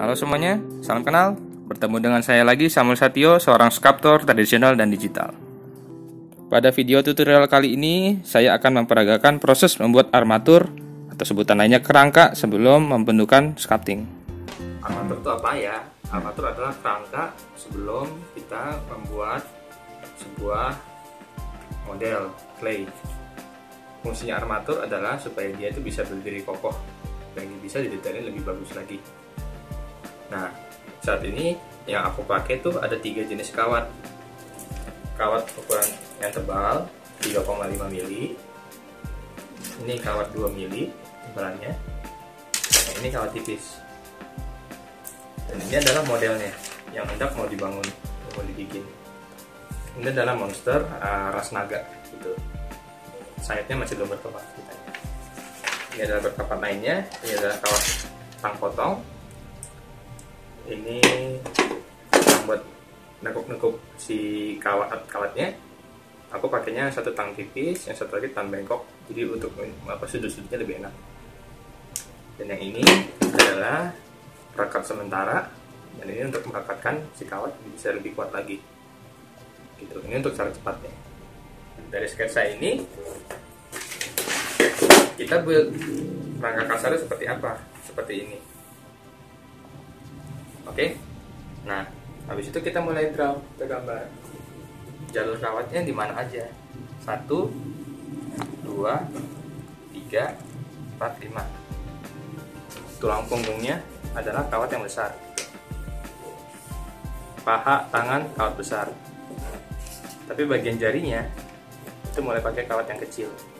Halo semuanya, salam kenal. Bertemu dengan saya lagi, Samuel Satio, seorang skulptor tradisional dan digital. Pada video tutorial kali ini, saya akan memperagakan proses membuat armatur atau sebutan lainnya kerangka sebelum membentukkan sculpting. Armatur itu apa ya? Armatur adalah kerangka sebelum kita membuat sebuah model clay. Fungsinya armatur adalah supaya dia itu bisa berdiri kokoh dan bisa didetailin lebih bagus lagi. Nah, saat ini yang aku pakai tuh ada 3 jenis kawat. Kawat ukuran yang tebal 3,5 mili. Ini kawat 2 mili ukurannya. Nah, ini kawat tipis. Dan ini adalah modelnya yang hendak mau dibangun, mau dibikin. Ini adalah monster ras naga gitu. Sayapnya masih belum berkapat kita. Ini adalah berkapat lainnya. Ini adalah kawat tang potong. Ini yang buat nekuk-nekuk si kawatnya. Aku pakainya satu tang tipis, yang satu lagi tang bengkok. Jadi untuk sudut-sudutnya lebih enak. Dan yang ini adalah perekat sementara. Dan ini untuk merekatkan si kawat bisa lebih kuat lagi. Gitu. Ini untuk cara cepatnya. Dari sketsa ini kita build rangka kasarnya seperti apa? Seperti ini. Oke. Nah, habis itu kita mulai draw ke gambar. Jalur kawatnya di mana aja? 1 2 3 4 5. Tulang punggungnya adalah kawat yang besar. Paha, tangan, kawat besar. Tapi bagian jarinya itu mulai pakai kawat yang kecil.